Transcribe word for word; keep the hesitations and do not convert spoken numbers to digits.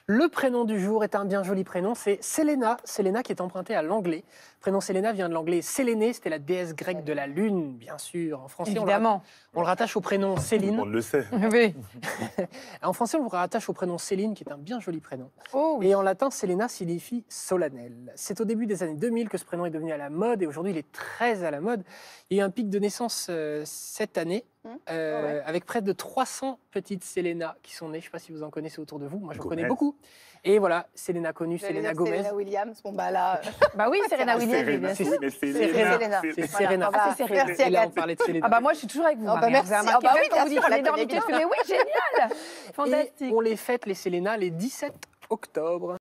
Le prénom du jour est un bien joli prénom, c'est Séléna. Séléna qui est emprunté à l'anglais. Le prénom Séléna vient de l'anglais Séléné, c'était la déesse grecque de la lune, bien sûr. En français, on le, Évidemment. on le rattache au prénom Céline. On le sait. Oui. En français, on le rattache au prénom Céline, qui est un bien joli prénom. Oh oui. Et en latin, Séléna signifie solennel. C'est au début des années deux mille que ce prénom est devenu à la mode, et aujourd'hui, il est très à la mode. Il y a eu un pic de naissance euh, cette année, euh, Oh ouais. avec près de trois cents petites Séléna qui sont nées. Je ne sais pas si vous en connaissez autour de vous. Moi, je Gomez. connais beaucoup. Et voilà, Séléna connue, J'allais Séléna dire Gomez. Serena Williams, bon bah là... Bah oui, Serena Ah, Williams, Serena, bien sûr. oui, mais C'est Serena, Serena. C'est c'est- Serena. Ah, c'est Serena. Merci Et là, on Agathe. parlait de Séléna. Ah bah moi, je suis toujours avec vous. Ah ma bah mère. merci. Vous avez remarqué, Ah bah même oui, quand bien vous dites sûr, on la Séléna en connaît mutuelle, bien. je fais mais oui, génial. Et Fantastique. on les fête, les Séléna, les dix-sept octobre.